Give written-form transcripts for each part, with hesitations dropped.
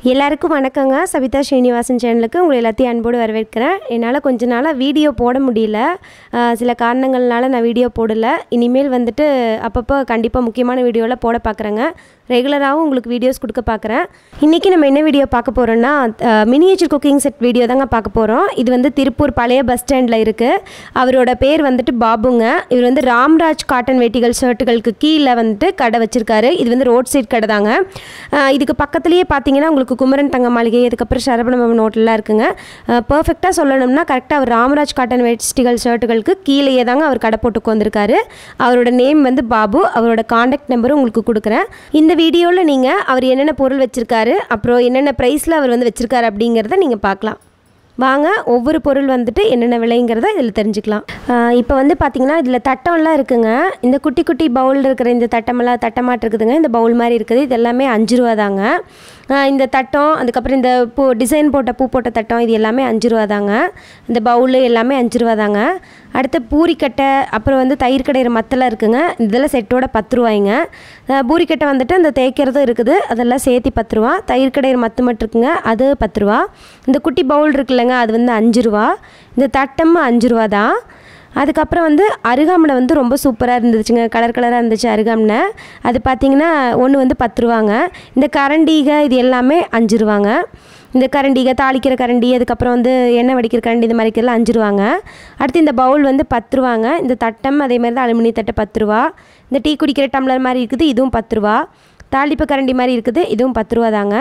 எல்லாருக்கும் வணக்கங்க. சபிதா ஸ்ரீனிவாசன் சேனலுக்கு உங்களை எல்லாத்தையும் அன்போடு வரவேற்கிறேன். என்னால் கொஞ்ச நாளாக வீடியோ போட முடியல, சில காரணங்கள்னால நான் வீடியோ போடலை. இனிமேல் வந்துட்டு அப்பப்போ கண்டிப்பாக முக்கியமான வீடியோவில் போட பார்க்குறேங்க. ரெகுலராகவும் உங்களுக்கு வீடியோஸ் கொடுக்க பார்க்குறேன். இன்றைக்கி நம்ம என்ன வீடியோ பார்க்க போகிறோன்னா மினியேச்சர் குக்கிங் செட் வீடியோ தாங்க பார்க்க போகிறோம். இது வந்து திருப்பூர் பழைய பஸ் ஸ்டாண்டில் இருக்குது. அவரோட பேர் வந்துட்டு பாபுங்க. இவர் வந்து ராம்ராஜ் காட்டன் வேட்டிகள் ஷர்ட்டுகளுக்கு கீழே வந்துட்டு கடை வச்சுருக்காரு. இது வந்து ரோட் சைட் கடை தாங்க. இதுக்கு பக்கத்துலேயே பார்த்தீங்கன்னா உங்களுக்கு குமரன் தங்க மாளிகை, அதுக்கப்புறம் சரவணபவன் ஹோட்டல்லாம் இருக்குங்க. பர்ஃபெக்டாக சொல்லணும்னா கரெக்டாக அவர் ராம்ராஜ் காட்டன் வேட்டிகள் ஷர்ட்டுகளுக்கு கீழேயே தாங்க அவர் கடை போட்டுக்கு வந்திருக்காரு. அவரோட நேம் வந்து பாபு. அவரோட காண்டாக்ட் நம்பரும் உங்களுக்கு கொடுக்குறேன். இந்த வீடியோவில் நீங்கள் அவர் என்னென்ன பொருள் வச்சுருக்காரு, அப்புறம் என்னென்ன ப்ரைஸில் அவர் வந்து வச்சுருக்காரு அப்படிங்கிறத நீங்கள் பார்க்கலாம். வாங்க ஒவ்வொரு பொருள் வந்துட்டு என்னென்ன விலைங்கிறத இதில் தெரிஞ்சுக்கலாம். இப்போ வந்து பார்த்திங்கன்னா இதில் தட்டம்லாம் இருக்குங்க. இந்த குட்டி குட்டி பவுல் இருக்கிற இந்த தட்டமாட்டு இருக்குதுங்க. இந்த பவுல் மாதிரி இருக்குது. இது எல்லாமே 5 ரூபா தாங்க. இந்த தட்டம், அதுக்கப்புறம் இந்த டிசைன் போட்ட பூ போட்ட தட்டம், இது எல்லாமே 5 ரூபா தாங்க. இந்த பவுலு எல்லாமே 5 ரூபா தாங்க. அடுத்து பூரிக்கட்டை, அப்புறம் வந்து தயிர் கடையிற மத்தெல்லாம் இருக்குங்க. இதெல்லாம் செட்டோட 10 ரூபாய்ங்க. பூரிக்கட்டை வந்துட்டு அந்த தேய்க்கிறதும் இருக்குது, அதெல்லாம் சேர்த்து 10 ரூபா. தயிர் கடையிற மத்து மட்டும் இருக்குங்க, அது 10 ரூபா. இந்த குட்டி பவுல் இருக்குல்லங்க, அது வந்து 5 ரூபா. இந்த தட்டம் 5 ரூபா தான். அதுக்கப்புறம் வந்து அருகாமனை வந்து ரொம்ப சூப்பராக இருந்துச்சுங்க, கலராக இருந்துச்சு அருகாமனை. அது பார்த்திங்கன்னா ஒன்று வந்து 10 ரூபாங்க. இந்த கரண்டிகை இது எல்லாமே 5 ரூபாங்க. இந்த கரண்டிகை, தாளிக்கிற கரண்டி, அதுக்கப்புறம் வந்து எண்ணெய் வடிக்கிற கரண்டி, இந்த மாதிரிக்கெல்லாம் 5 ரூபாங்க. அடுத்து இந்த பவுல் வந்து 10 ரூபாங்க. இந்த தட்டம் அதே மாதிரி தான், அலுமினிய தட்டை 10 ரூபா. இந்த டீ குடிக்கிற டம்ளர் மாதிரி இருக்குது, இதுவும் 10 ரூபா. தாளிப்பு கரண்டி மாதிரி இருக்குது, இதுவும் 10 ரூபா தாங்க.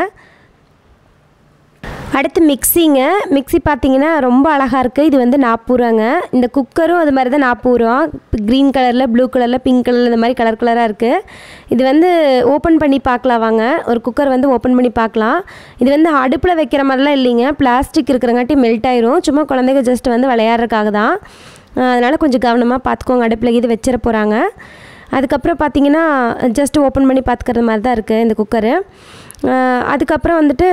அடுத்து மிக்சிங்க. மிக்சி பார்த்திங்கன்னா ரொம்ப அழகாக இருக்குது. இது வந்து 40 ரூபாங்க. இந்த குக்கரும் அது மாதிரி தான் 40 ரூபா. க்ரீன் கலரில், ப்ளூ கலரில், பிங்க் கலரில், இந்த மாதிரி கலராக இருக்குது. இது வந்து ஓப்பன் பண்ணி பார்க்கலாம் வாங்க. ஒரு குக்கர் வந்து ஓப்பன் பண்ணி பார்க்கலாம். இது வந்து அடுப்பில் வைக்கிற மாதிரிலாம் இல்லைங்க, பிளாஸ்டிக் இருக்கிறங்காட்டி மெல்ட் ஆயிரும். சும்மா குழந்தைங்க ஜஸ்ட் வந்து விளையாடுறதுக்காக தான். அதனால் கொஞ்சம் கவனமாக பார்த்துக்கோங்க, அடுப்பில் இது வச்சிட போகிறாங்க. அதுக்கப்புறம் பார்த்திங்கன்னா ஜஸ்ட் ஓப்பன் பண்ணி பார்த்துக்கிறது மாதிரி தான் இருக்குது இந்த குக்கரு. அதுக்கப்புறம் வந்துட்டு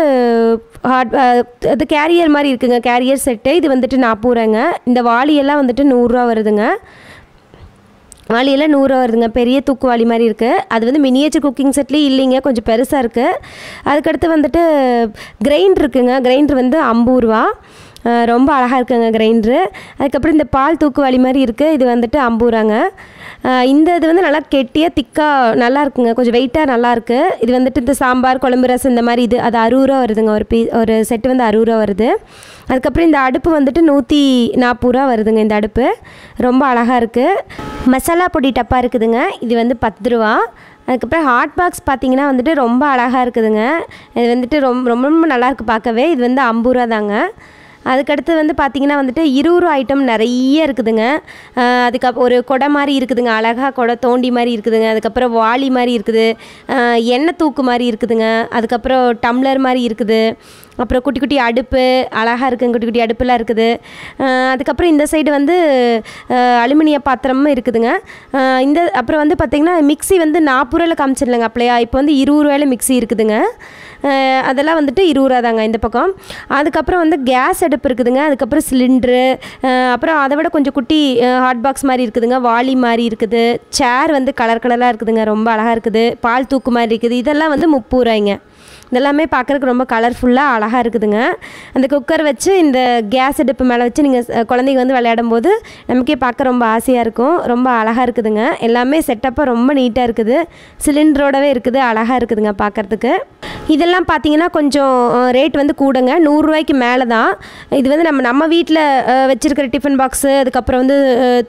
அது கேரியர் மாதிரி இருக்குங்க, கேரியர் செட்டு. இது வந்துட்டு 40 ரூபாங்க. இந்த வாளியெல்லாம் வந்துட்டு 100 ரூபா வருதுங்க. வாளியெல்லாம் 100 ரூபா வருதுங்க. பெரிய தூக்குவாளி மாதிரி இருக்குது. அது வந்து மினியேச்சர் குக்கிங் செட்லேயும் இல்லைங்க, கொஞ்சம் பெருசாக இருக்குது. அதுக்கடுத்து வந்துட்டு கிரைண்டர் இருக்குங்க. கிரைண்டர் வந்து 50 ரூபா. ரொம்ப அழகாக இருக்குங்க கிரைண்டரு. அதுக்கப்புறம் இந்த பால் தூக்குவாளி மாதிரி இருக்குது. இது வந்துட்டு 50 ரூபாங்க. இந்த இது வந்து நல்லா கெட்டியாக திக்காக நல்லா இருக்குங்க, கொஞ்சம் வெயிட்டாக நல்லாயிருக்கு. இது வந்துட்டு இந்த சாம்பார், குழம்பு, ரசம் இந்த மாதிரி இது அது 60 ரூபா வருதுங்க. ஒரு செட்டு வந்து 60 ரூபா வருது. அதுக்கப்புறம் இந்த அடுப்பு வந்துட்டு 140 ரூபா வருதுங்க. இந்த அடுப்பு ரொம்ப அழகாக இருக்குது. மசாலா பொடி டப்பா இருக்குதுங்க. இது வந்து 10 ரூபா. அதுக்கப்புறம் ஹாட் பாக்ஸ் பார்த்திங்கன்னா வந்துட்டு ரொம்ப அழகாக இருக்குதுங்க. இது வந்துட்டு ரொம்ப ரொம்ப ரொம்ப நல்லாயிருக்கு பார்க்கவே. இது வந்து 50 ரூபா தாங்க. அதுக்கடுத்து வந்து பார்த்திங்கன்னா வந்துட்டு 20 ரூபா ஐட்டம் நிறைய இருக்குதுங்க. அதுக்கப்புறம் ஒரு கொடை மாதிரி இருக்குதுங்க, அழகாக கொடை தோண்டி மாதிரி இருக்குதுங்க. அதுக்கப்புறம் வாளி மாதிரி இருக்குது, எண்ணெய் தூக்கு மாதிரி இருக்குதுங்க. அதுக்கப்புறம் டம்ளர் மாதிரி இருக்குது. அப்புறம் குட்டி குட்டி அடுப்பு அழகாக இருக்குங்க, குட்டி குட்டி அடுப்புலாம் இருக்குது. அதுக்கப்புறம் இந்த சைடு வந்து அலுமினிய பாத்திரமும் இருக்குதுங்க. அப்புறம் வந்து பார்த்திங்கன்னா மிக்சி வந்து 40 ரூபாயில் காமிச்சிடலங்க அப்பலையா. இப்போ வந்து 20 ரூபாயில் மிக்சி இருக்குதுங்க. அதெல்லாம் வந்துட்டு 20 ரூபா தாங்க இந்த பக்கம். அதுக்கப்புறம் வந்து கேஸ் அடுப்பு இருக்குதுங்க. அதுக்கப்புறம் சிலிண்ட்ரு, அப்புறம் அதை விட கொஞ்சம் குட்டி ஹாட் பாக்ஸ் மாதிரி இருக்குதுங்க, வாளி மாதிரி இருக்குது. சேர் வந்து கலராக இருக்குதுங்க, ரொம்ப அழகாக இருக்குது. பால் தூக்கு மாதிரி இருக்குது. இதெல்லாம் வந்து 30 ரூபாய்ங்க. இதெல்லாமே பார்க்குறதுக்கு ரொம்ப கலர்ஃபுல்லாக அழகாக இருக்குதுங்க. அந்த குக்கர் வச்சு இந்த கேஸ் அடுப்பு மேலே வச்சு நீங்கள் குழந்தைங்க வந்து விளையாடும் போது நமக்கே பார்க்க ரொம்ப ஆசையாக இருக்கும். ரொம்ப அழகாக இருக்குதுங்க. எல்லாமே செட்டப்பாக ரொம்ப நீட்டாக இருக்குது. சிலிண்டரோடவே இருக்குது, அழகாக இருக்குதுங்க பார்க்குறதுக்கு. இதெல்லாம் பார்த்திங்கன்னா கொஞ்சம் ரேட் வந்து கூடங்க, 100 ரூபாய்க்கு மேலே தான். இது வந்து நம்ம வீட்டில் வச்சுருக்கிற டிஃபன் பாக்ஸு, அதுக்கப்புறம் வந்து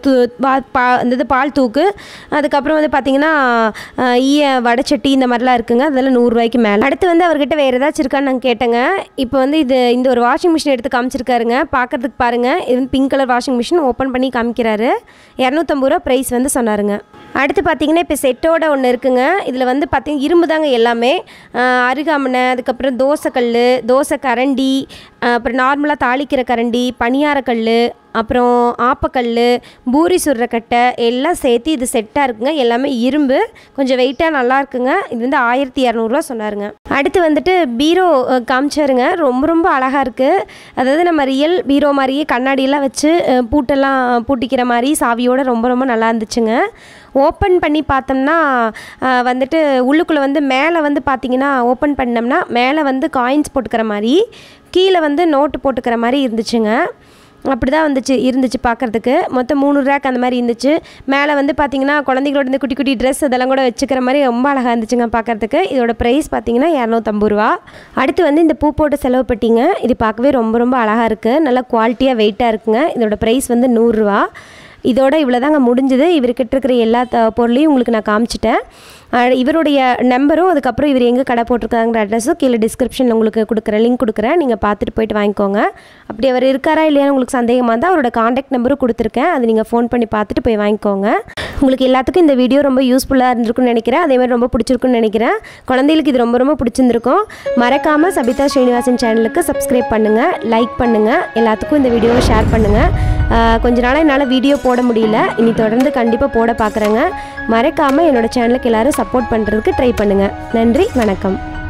இந்த பால் தூக்கு, அதுக்கப்புறம் வந்து பார்த்திங்கன்னா வடைச்சட்டி இந்த மாதிரிலாம் இருக்குங்க. அதெல்லாம் 100 ரூபாய்க்கு மேலே. அடுத்து வந்து அவர்கிட்ட வேறு ஏதாச்சும் இருக்கான்னு நாங்கள் கேட்டேங்க. இப்போ வந்து இந்த ஒரு வாஷிங் மிஷின் எடுத்து காமிச்சிருக்காருங்க. பார்க்குறதுக்கு பாருங்கள், இது வந்து pink colour washing machine open பண்ணி காமிக்கிறாரு. 250 ரூபா ப்ரைஸ் வந்து சொன்னாருங்க. அடுத்து பார்த்திங்கன்னா இப்போ செட்டோட ஒன்று இருக்குங்க. இதில் வந்து பார்த்திங்கன்னா இரும்பு தாங்க எல்லாமே. அருகாமனை, அதுக்கப்புறம் தோசைக்கல், தோசை கரண்டி, அப்புறம் நார்மலாக தாளிக்கிற கரண்டி, பணியாரக்கல், அப்புறம் ஆப்பக்கல், பூரி சுடுற கட்டை எல்லாம் சேர்த்து இது செட்டாக இருக்குங்க. எல்லாமே இரும்பு, கொஞ்சம் வெயிட்டாக நல்லா இருக்குங்க. இது வந்து 1200 ரூபா சொன்னாருங்க. அடுத்து வந்துட்டு பீரோ காமிச்சாருங்க. ரொம்ப ரொம்ப அழகாக இருக்குது. அதாவது நம்ம ரியல் பீரோ மாதிரியே கண்ணாடியெல்லாம் வச்சு பூட்டெல்லாம் பூட்டிக்கிற மாதிரி சாவியோடு ரொம்ப ரொம்ப நல்லா இருந்துச்சுங்க. ஓப்பன் பண்ணி பார்த்தோம்னா வந்துட்டு உள்ளுக்குள்ளே வந்து மேலே வந்து பார்த்திங்கன்னா ஓப்பன் பண்ணோம்னா மேலே வந்து காயின்ஸ் போட்டுக்கிற மாதிரி, கீழே வந்து நோட்டு போட்டுக்கிற மாதிரி இருந்துச்சுங்க. அப்படி தான் இருந்துச்சு பார்க்குறதுக்கு. மொத்தம் 3 ரேக் அந்த மாதிரி இருந்துச்சு. மேலே வந்து பார்த்திங்கன்னா குழந்தைங்களோட இந்த குட்டி குட்டி ட்ரெஸ் அதெல்லாம் கூட வச்சுக்கிற மாதிரி ரொம்ப அழகாக இருந்துச்சுங்க பார்க்குறதுக்கு. இதோட ப்ரைஸ் பார்த்திங்கன்னா 250 ரூபா. அடுத்து வந்து இந்த பூ போட்ட செலவு பெட்டிங்க. இது பார்க்கவே ரொம்ப ரொம்ப அழகாக இருக்குது. நல்லா குவாலிட்டியாக வெயிட்டாக இருக்குங்க. இதோட ப்ரைஸ் வந்து 100 ரூபா. இதோட இவ்வளோ தாங்க முடிஞ்சுது. இவர்கிட்ட இருக்கிற எல்லா பொருளையும் உங்களுக்கு நான் காமிச்சிட்டேன். இவருடைய நம்பரும் அதுக்கப்புறம் இவர் எங்கே கடை போட்டிருக்காங்கிற அட்ரஸும் கீழே டிஸ்கிரிப்ஷனில் உங்களுக்கு கொடுக்குறேன், லிங்க் கொடுக்குறேன். நீங்கள் பார்த்துட்டு போய்ட்டு வாங்கிக்கோங்க. அப்படி அவர் இருக்காரா இல்லையான்னு உங்களுக்கு சந்தேகமாக இருந்தால் அவரோட காண்டாக்ட் நம்பரும் கொடுத்துருக்கேன். அது நீங்கள் ஃபோன் பண்ணி பார்த்துட்டு போய் வாங்கிக்கோங்க. உங்களுக்கு எல்லாத்துக்கும் இந்த வீடியோ ரொம்ப யூஸ்ஃபுல்லாக இருந்திருக்குன்னு நினைக்கிறேன். அதேமாதிரி ரொம்ப பிடிச்சிருக்குன்னு நினைக்கிறேன். குழந்தைகளுக்கு இது ரொம்ப ரொம்ப பிடிச்சிருந்துருக்கும். மறக்காமல் சபிதா ஸ்ரீனிவாசன் சேனலுக்கு சப்ஸ்கிரைப் பண்ணுங்கள், லைக் பண்ணுங்கள், எல்லாத்துக்கும் இந்த வீடியோவை ஷேர் பண்ணுங்கள். கொஞ்ச நாளாக என்னால் வீடியோ போட முடியல. இனி தொடர்ந்து கண்டிப்பாக போட பார்க்குறேங்க. மறக்காமல் என்னோடய சேனலுக்கு எல்லோரும் சப்போர்ட் பண்ணுறதுக்கு ட்ரை பண்ணுங்கள். நன்றி, வணக்கம்.